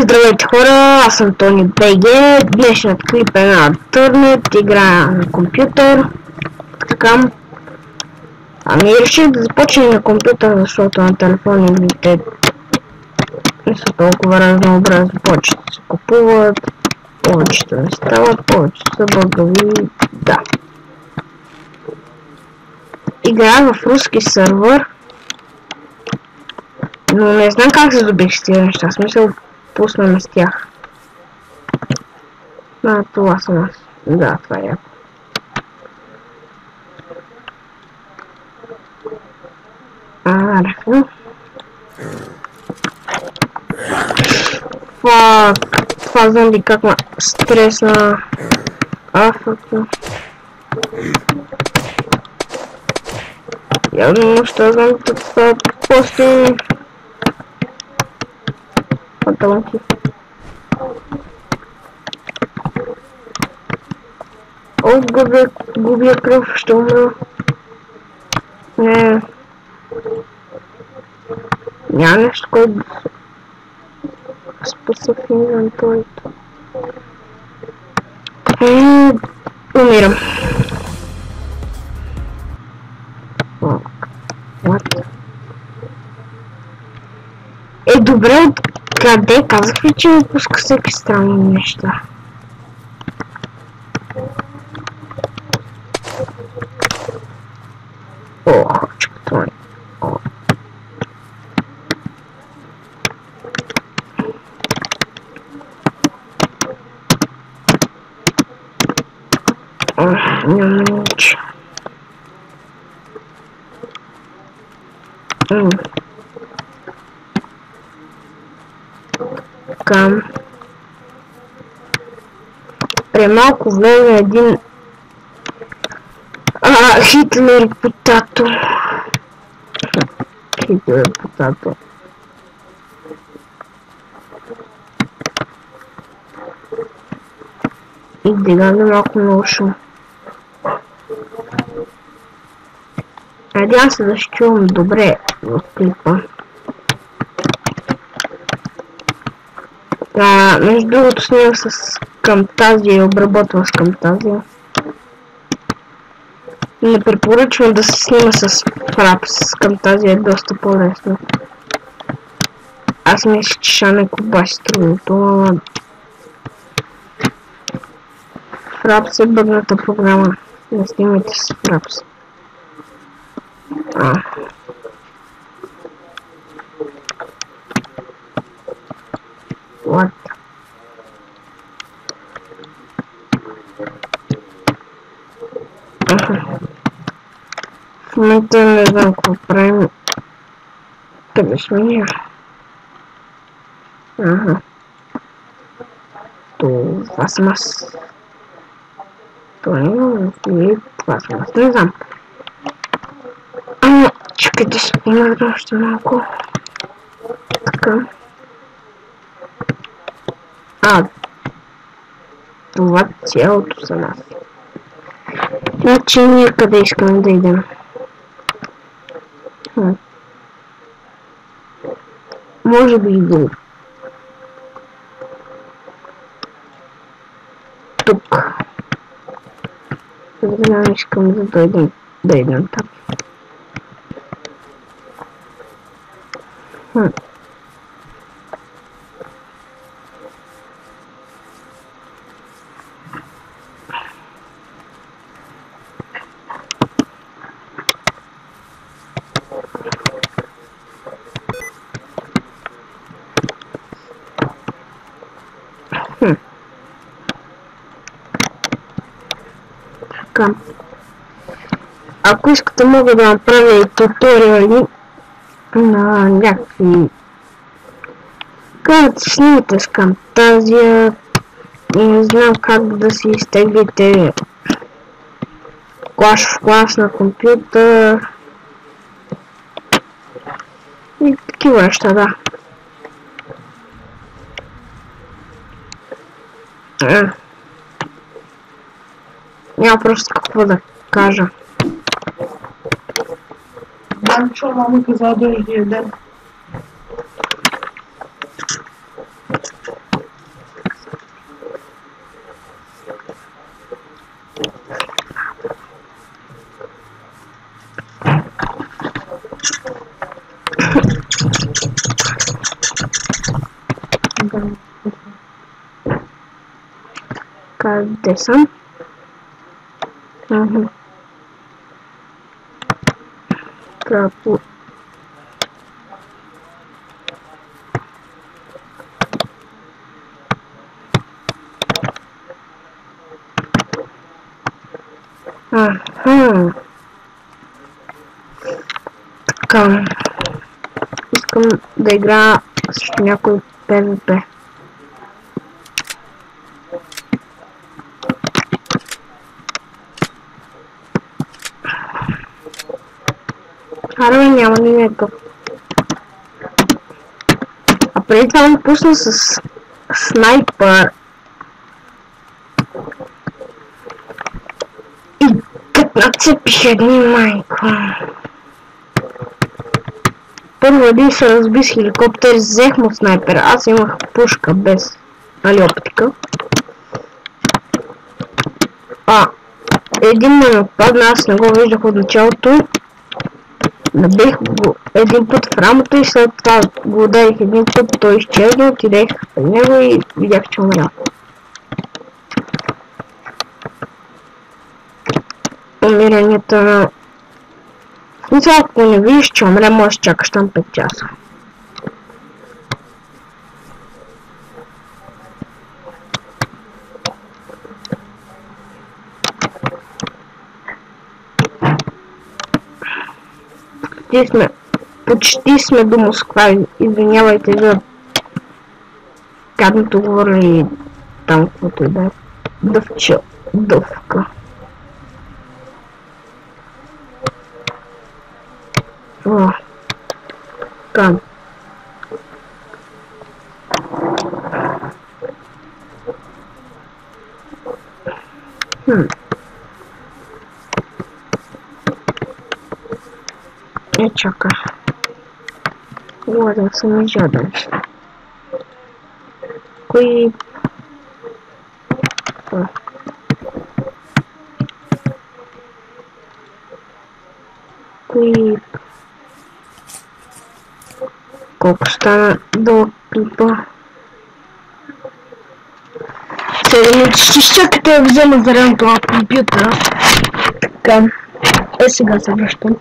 Здравейте хора, аз съм Тони БГ. Днешният клип е на Търнет, играя на компютър. Така. Ами реших да започна на компютър, защото на телефоните не са толкова разнообразни. Повечето се купуват, повечето не стават, повечето са бъгави. Да. Играя в руски сървър, но не знам как се добих с тия неща. Смисъл, пуснем с тях. Това съм аз. Да, това е яко. Арфа. Това знам ли как ма стресна. Афъка. Явно ще знам това после. Потомки. О, губя кръв, ще умра. Не. Няма нещо, което да спаса в инвентарито. Умирам. What? Добре, откъде? Казах ли, че ми пуска всеки странни неща? Чупто е. Няма нищо. Така. При малко влезе един Хитлер потато. Хитлер потато. И дигаме малко много шум. Надявам се да ще чувам добре в клипа. Между другото снимам с Camtasia и обработвам с Camtasia. Не препоръчвам да се снима с Fraps. С Camtasia е доста по-лесно. Аз мисля, че Шанеко баси трудното, ама Fraps е бъдната програма. Не снимайте с Fraps. What? В момента не знам какво правим. Къде сме ние? Това съм аз. Това съм аз. Не знам. Чакайте се, има още малко. Така. Това цялото за нас. Значи ние къде искаме да идем? Може би идем тук. Сега искам да дойдем там. Ако искате, мога да направя и туториали на някакви, как да снимате с Camtasia, не знам как да си изтеглите Clash of Clans на компютър и такива неща, да. Няма просто какво да кажа. Данчо, мама каза дождия ден. Къде съм? Трапо. Така. Искам да играя с някой PvP. Аре, няма ни някакъв. А преди това му пусна с снайпер. И като нацепиш един майко. Първо един се разби с хеликоптер, взех му снайпер. Аз имах пушка без оптика. Един ме нападна, аз не го виждах от началото. Набих го един път в рамото и след това го ударих един път, той изчезна, отидех при него и видях, че умря. Умиранията на... Мисля, ако не видиш, че умря, можеш да чакаш там 5 часа. Почти сме до Москва, извинявайте за гадното говоря и там каквото и да е. Дъвка. Там. Чакай. Ладно, съм жаден. Кои... Колко стана до клипа? 7 минути. Ще изчакате да взема зарядното на компютъра. Така. Сега се връщам.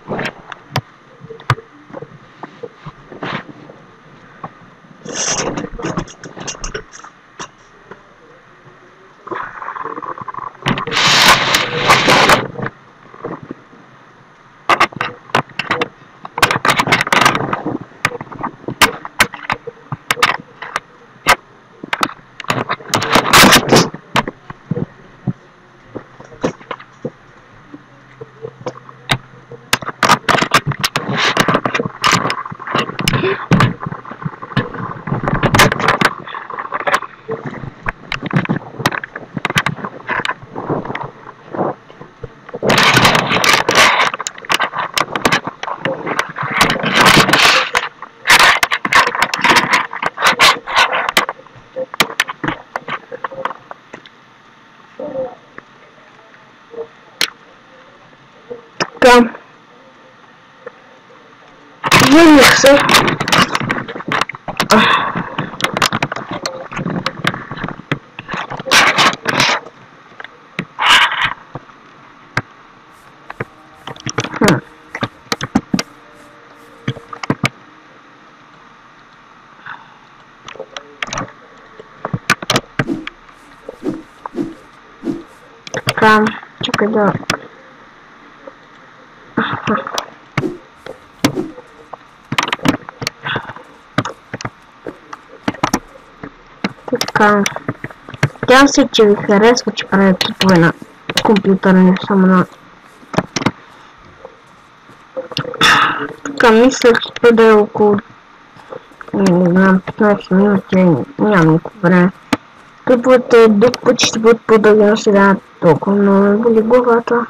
Така. Върнах се. Така, чакай да... Така, тя се, че ви харесва, че правя клипове на компютъра, не само на... Така, мисля, че да е около... не знам, 15 минути, нямам никакво време. Клиповете друг път ще бъдат по-дълги, но сега толкова много боли главата.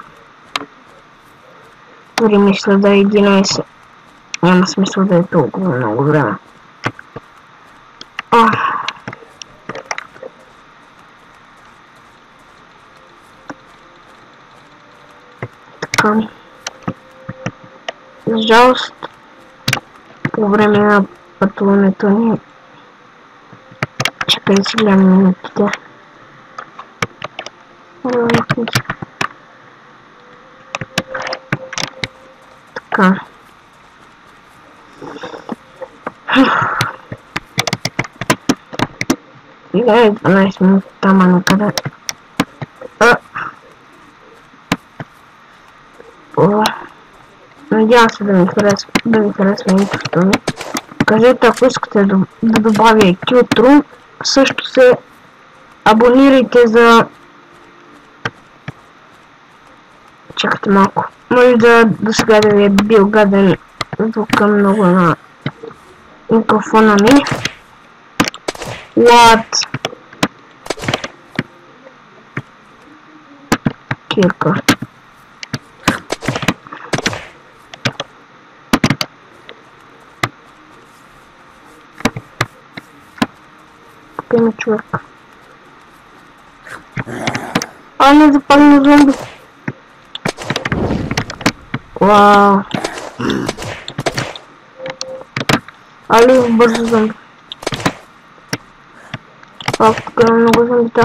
Дори мисля да е 11. Няма смисъл да е толкова много време. Така. За жалост, по време на пътуването ни... Чакай да си гледам минутите. Така. Сега е 12 минути там накъде. Надявам се да ви харесва интрото ми. Кажете, ако искате да добавя и Qtrue, също се абонирайте за... Чакайте малко. Може да сега да ви е бил гаден звука много на микрофона ми. What? Кирка. Има човек. Не запалено зомби. Вау. Али бързо зомби. Тук има много зомбита.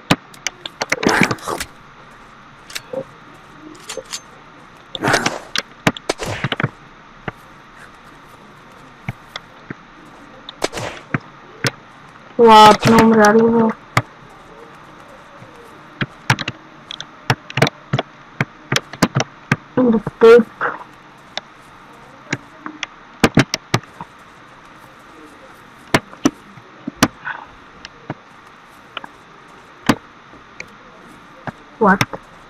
Вау, не умряли, бе. Дуктейп. What?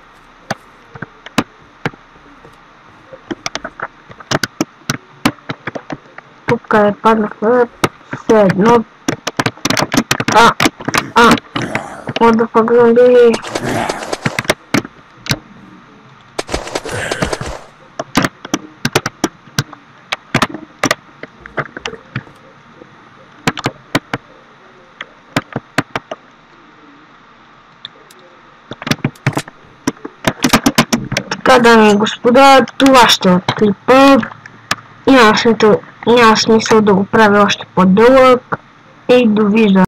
Тук е паднахме все едно. What the fuck, зомби? Така, дами и господа, това ще е клипа. Няма смисъл да го правя още по-дълъг и довиждане.